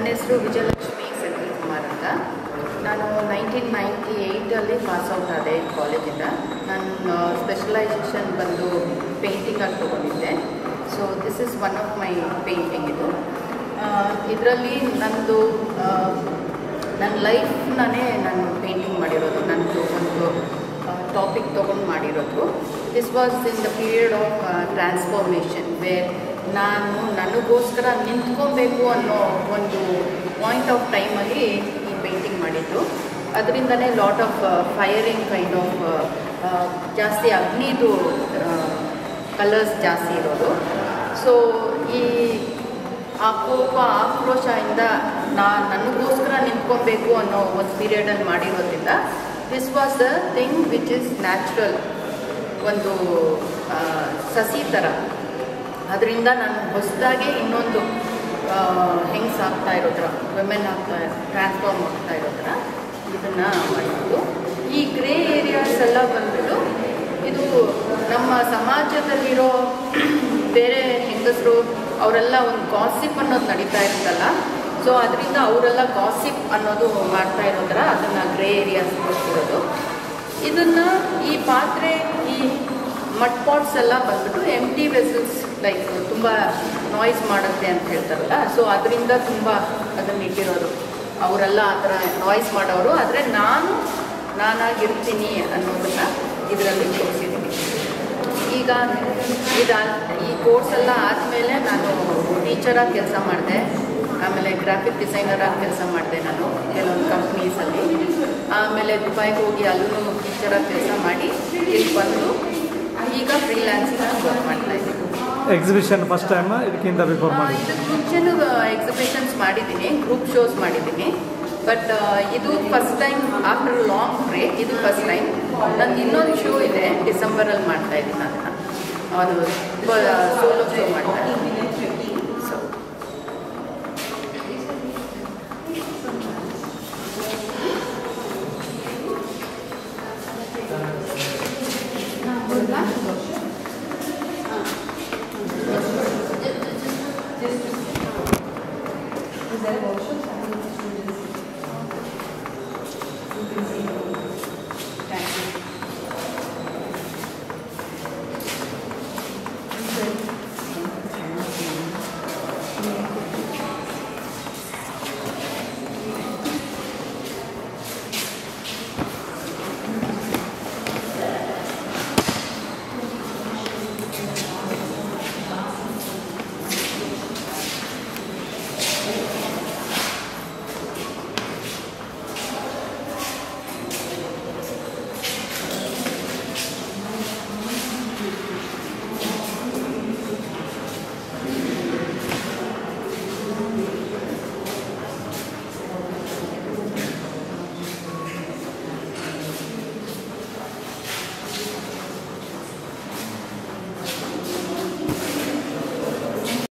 ಹೆಸರು ವಿಜಯಲಕ್ಷ್ಮಿ ಅಂತ. ನಾನು 1998 ಪಾಸ್ ಔಟ್ ಆದೆ ಕಾಲೇಜಿಂದ. ನನ್ನ ಸ್ಪೆಷಲೈಸೇಷನ್ ಬಂದು ಪೇಂಟಿಂಗ್ ಆಗಿ ತೊಗೊಂಡಿದ್ದೆ. So this is one of my painting. ಇದರಲ್ಲಿ ನಂದು ನನ್ನ ಲೈಫ್ನೇ ನಾನು ಪೇಂಟಿಂಗ್ ಮಾಡಿರೋದು. ನನ್ನದು ಒಂದು ಟಾಪಿಕ್ ತೊಗೊಂಡು ಮಾಡಿರೋದು. This was in the period of transformation, where ನಾನು ನನಗೋಸ್ಕರ ನಿಂತ್ಕೊಬೇಕು ಅನ್ನೋ ಒಂದು ಪಾಯಿಂಟ್ ಆಫ್ ಟೈಮಲ್ಲಿ ಈ ಪೇಂಟಿಂಗ್ ಮಾಡಿದ್ದು. ಅದರಿಂದನೇ lot of firing kind of ಜಾಸ್ತಿ ಅಗ್ನಿದು ಕಲರ್ಸ್ ಜಾಸ್ತಿ ಇರೋದು. ಸೊ ಈ ಆ ಕೋಪ ಆಕ್ರೋಶದಿಂದ ನನಗೋಸ್ಕರ ನಿಂತ್ಕೊಬೇಕು ಅನ್ನೋ ಒಂದು ಪೀರಿಯಡಲ್ಲಿ ಮಾಡಿರೋದ್ರಿಂದ this was the thing which is natural, ಒಂದು ಸಸಿ ಥರ. ಅದರಿಂದ ನಾನು ಹೊಸದಾಗಿ ಇನ್ನೊಂದು ಹೆಂಗ್ಸ್ ಆಗ್ತಾ ಇರೋದ್ರ, ವಿಮೆನ್ ಟ್ರಾನ್ಸ್ಫಾರ್ಮ್ ಆಗ್ತಾ ಇರೋದ್ರ ಇದನ್ನು ಮಾಡಿದ್ದು. ಈ ಗ್ರೇ ಏರಿಯಾಸ್ ಎಲ್ಲ ಬಂದ್ಬಿಟ್ಟು ಇದು ನಮ್ಮ ಸಮಾಜದಲ್ಲಿರೋ ಬೇರೆ ಹೆಂಗಸರು ಅವರೆಲ್ಲ ಒಂದು ಗಾಸಿಪ್ ಅನ್ನೋದು ನಡೀತಾ ಇರುತ್ತಲ್ಲ. ಸೊ ಅದರಿಂದ ಅವರೆಲ್ಲ ಗಾಸಿಪ್ ಅನ್ನೋದು ಮಾಡ್ತಾ ಇರೋದ್ರ ಅದನ್ನು ಗ್ರೇ ಏರಿಯಾಸ್ ಕೊಡ್ತಿರೋದು. ಇದನ್ನು ಈ ಪಾತ್ರೆ, ಈ ಮಡ್ ಪಾಟ್ಸ್ ಎಲ್ಲ ಬಂದ್ಬಿಟ್ಟು ಎಂಟಿ ವೆಸಲ್ಸ್, ಲೈಕ್ ತುಂಬ ನಾಯ್ಸ್ ಮಾಡುತ್ತೆ ಅಂತ ಹೇಳ್ತಾರಲ್ಲ. ಸೊ ಅದರಿಂದ ತುಂಬ ಅದನ್ನು ಇಟ್ಟಿರೋದು. ಅವರೆಲ್ಲ ಆ ಥರ ನಾಯ್ಸ್ ಮಾಡೋರು, ಆದರೆ ನಾನಾಗಿರ್ತೀನಿ ಅನ್ನೋದನ್ನು ಇದರಲ್ಲಿ ತೋರಿಸಿದ್ದೀನಿ. ಈಗ ಈ ಕೋರ್ಸ್ ಎಲ್ಲ ಆದಮೇಲೆ ನಾನು ಟೀಚರಾಗಿ ಕೆಲಸ ಮಾಡಿದೆ. ಆಮೇಲೆ ಗ್ರಾಫಿಕ್ ಡಿಸೈನರಾಗಿ ಕೆಲಸ ಮಾಡಿದೆ ನಾನು ಕೆಲವೊಂದು ಕಂಪ್ನೀಸಲ್ಲಿ. ಆಮೇಲೆ ದುಬೈಗೆ ಹೋಗಿ ಅಲ್ಲೂ ಟೀಚರಾಗಿ ಕೆಲಸ ಮಾಡಿ ಇಲ್ಲಿ ಬಂದು ಈಗ ಫ್ರೀಲ್ಯಾನ್ಸಿಂಗ್ ವರ್ಕ್ ಮಾಡ್ತಾ ಇದ್ದೀನಿ. ಎಕ್ಸಿಬಿಷನ್ ಫಸ್ಟ್ ಟೈಮ್ ಇದಕ್ಕಿಂತ ಬಿಫೋರ್ ಮಾಡಿ? ಇದಕ್ಕೆ ಮುಂಚೆನೂ ಎಕ್ಸಿಬಿಷನ್ಸ್ ಮಾಡಿದ್ದೀನಿ, ಗ್ರೂಪ್ ಶೋಸ್ ಮಾಡಿದ್ದೀನಿ. ಬಟ್ ಇದು first time after long break. ಇದು ಫಸ್ಟ್ ಟೈಮ್. ನಂದು ಇನ್ನೊಂದು ಶೋ ಇದೆ, ಡಿಸೆಂಬರಲ್ಲಿ ಮಾಡ್ತಾ ಇದ್ದೀನಿ. ಅದನ್ನು ಅದು ಸೋಲೋ